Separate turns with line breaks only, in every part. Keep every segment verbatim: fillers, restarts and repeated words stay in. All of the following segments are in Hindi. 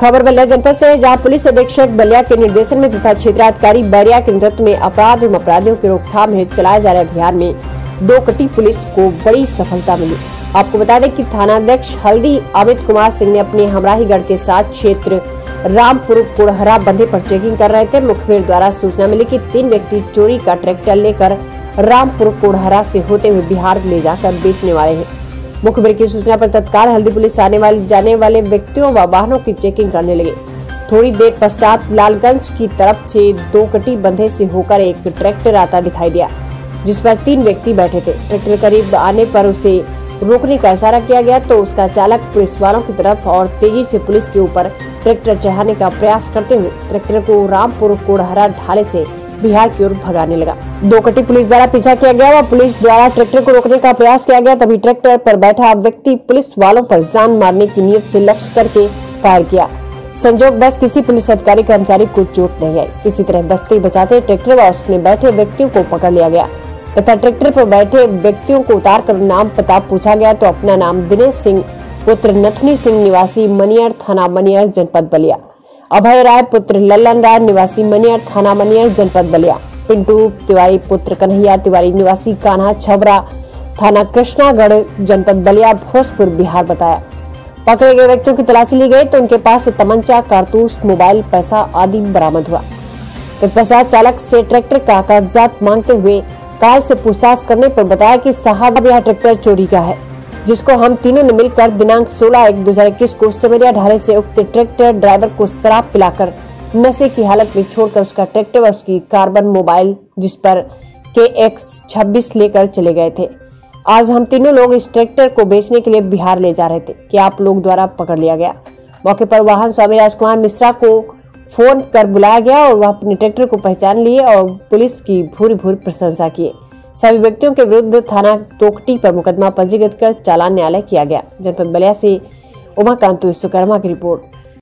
खबर बलिया जनपद से, जहां पुलिस अधीक्षक बलिया के निर्देशन में तथा क्षेत्राधिकारी बैरिया के नेतृत्व में अपराध एवं अपराधियों की रोकथाम हेतु चलाए जा रहे अभियान में दो कटी पुलिस को बड़ी सफलता मिली। आपको बता दें कि थानाध्यक्ष हल्दी अमित कुमार सिंह ने अपने हमराहीगढ़ के साथ क्षेत्र रामपुर कुड़हरा बंधे पर चेकिंग कर रहे थे। मुखबिर द्वारा सूचना मिली कि तीन व्यक्ति चोरी का ट्रैक्टर लेकर रामपुर कुड़हरा से होते हुए बिहार ले जाकर बेचने वाले हैं। मुखबिर की सूचना पर तत्काल हल्दी पुलिस आने वाले जाने वाले व्यक्तियों व वाहनों की चेकिंग करने लगे। थोड़ी देर पश्चात लालगंज की तरफ से दो कटी बंधे से होकर एक ट्रैक्टर आता दिखाई दिया, जिस पर तीन व्यक्ति बैठे थे। ट्रैक्टर करीब आने पर उसे रोकने का इशारा किया गया तो उसका चालक पुलिस वालों की तरफ और तेजी से पुलिस के ऊपर ट्रैक्टर चढ़ाने का प्रयास करते हुए ट्रैक्टर को रामपुर कोड़हरा ढाले से बिहार की ओर भगाने लगा। दो कटी पुलिस द्वारा पीछा किया गया व पुलिस द्वारा ट्रैक्टर को रोकने का प्रयास किया गया। तभी ट्रैक्टर पर बैठा व्यक्ति पुलिस वालों पर जान मारने की नीयत से लक्ष्य करके फायर किया। संजोग बस किसी पुलिस अधिकारी कर्मचारी को चोट नहीं आई। इसी तरह बचते बचाते ट्रैक्टर व उसमें बैठे व्यक्तियों को पकड़ लिया गया तथा ट्रैक्टर पर बैठे व्यक्तियों को उतार कर नाम पता पूछा गया तो अपना नाम दिनेश सिंह पुत्र नथनी सिंह निवासी मनियर थाना मनियर जनपद बलिया, अभय राय पुत्र लल्लन राय निवासी मनियर थाना मनियर जनपद बलिया, पिंटू तिवारी पुत्र कन्हैया तिवारी निवासी कान्हा छबरा थाना कृष्णागढ़ जनपद बलिया भोजपुर बिहार बताया। पकड़े गए व्यक्तियों की तलाशी ली गई तो उनके पास से तमंचा, कारतूस, मोबाइल, पैसा आदि बरामद हुआ। तत्पश्चात चालक से ट्रैक्टर का कागजात मांगते हुए कार से पूछताछ करने पर बताया कि साहब यह ट्रैक्टर चोरी का है, जिसको हम तीनों ने मिलकर दिनांक सोलह एक दो हजार इक्कीस को सवेरिया ढाले से उक्त ट्रैक्टर ड्राइवर को शराब पिलाकर नशे की हालत में छोड़कर उसका ट्रैक्टर व उसकी कार्बन मोबाइल जिस पर के एक्स छब्बीस लेकर चले गए थे। आज हम तीनों लोग इस ट्रैक्टर को बेचने के लिए बिहार ले जा रहे थे कि आप लोग द्वारा पकड़ लिया गया। मौके पर वाहन स्वामी राजकुमार मिश्रा को फोन कर बुलाया गया और वह अपने ट्रैक्टर को पहचान लिए और पुलिस की भूरी भूरी प्रशंसा किए। सभी व्यक्तियों के विरुद्ध थाना तोकटी पर मुकदमा पंजीकृत कर चालान न्यायालय किया गया। जनपद बलिया से उमाकांत विश्वकर्मा की रिपोर्ट।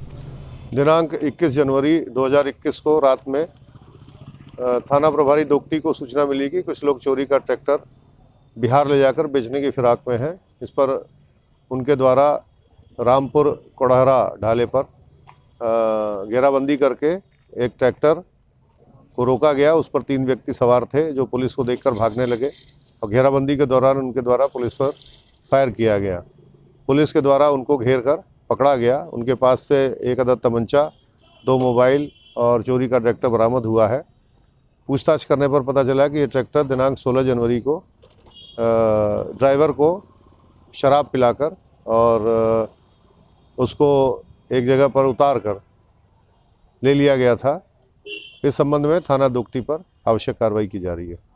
दिनांक इक्कीस जनवरी दो हजार इक्कीस को रात में थाना प्रभारी दोकटी को सूचना मिली कि कुछ लोग चोरी का ट्रैक्टर बिहार ले जाकर बेचने की फिराक में हैं। इस पर उनके द्वारा रामपुर कोड़हरा ढाले पर घेराबंदी करके एक ट्रैक्टर को रोका गया। उस पर तीन व्यक्ति सवार थे जो पुलिस को देखकर भागने लगे और घेराबंदी के दौरान उनके द्वारा पुलिस पर फायर किया गया। पुलिस के द्वारा उनको घेर कर पकड़ा गया। उनके पास से एक अदद तमंचा, दो मोबाइल और चोरी का ट्रैक्टर बरामद हुआ है। पूछताछ करने पर पता चला कि ये ट्रैक्टर दिनांक सोलह जनवरी को ड्राइवर को शराब पिलाकर और उसको एक जगह पर उतार कर ले लिया गया था। इस संबंध में थाना दोकटी पर आवश्यक कार्रवाई की जा रही है।